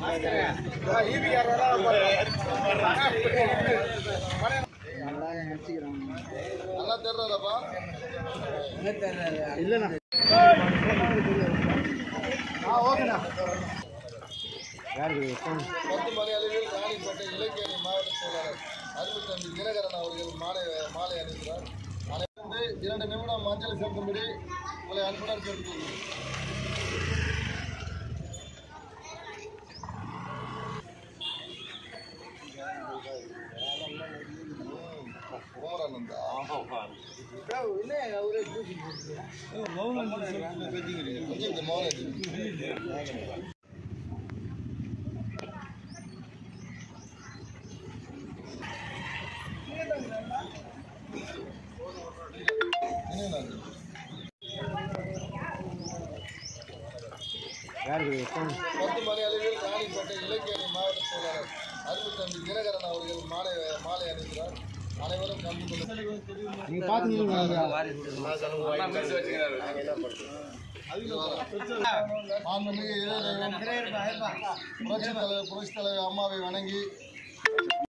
நல்லா தெரியறதாப்பா இல்லண்ணா ஓகேண்ணா பத்து மணி அளவில் ராணிப்பேட்டை இலக்கிய அணி மாவட்ட செயலாளர் அருள்தம்பி தினகரன் அவர்கள் மாலை அணிகிறார். அனைவரும் 2 நிமிடம் மஞ்சள் செலுத்தும்படி உங்களை அன்புடன் கேட்டுக்கொள்கிறேன். பத்து மணி அளவில் ராணிப்பேட்டை இலக்கிய அணி மாவட்ட செயலாளர் அருள்தம்பி தினகரன் அவர்கள் மாலை அணிகிறார். அனைவரும் கலந்து புரட்சித் தலைவர் அம்மாவை வணங்கி